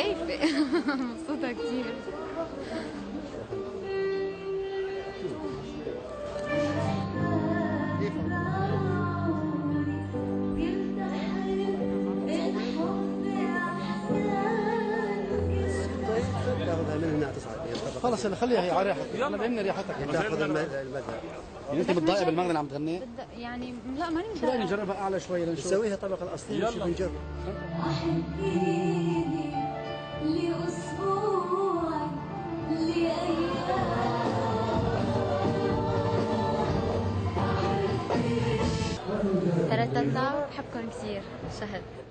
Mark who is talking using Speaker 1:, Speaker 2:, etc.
Speaker 1: متكيفة مبسوطة كتير.
Speaker 2: تاخذها من هنا تصعد.
Speaker 3: خلص خليها هي على ريحتك، انا بيهمني ريحتك.
Speaker 2: تاخذ المذهب.
Speaker 3: يعني انت متضايقه بالمغنى اللي عم تغنيه؟
Speaker 1: يعني لا ماني
Speaker 3: شو رايك
Speaker 1: متضايقة.
Speaker 3: نجربها اعلى شوي لنشوف؟
Speaker 2: نسويها الطبقه الاصليه ونشوف نجرب.
Speaker 4: أحبيني لأسبوع لأيام.
Speaker 1: ترتتا بحبكم كثير. شهد.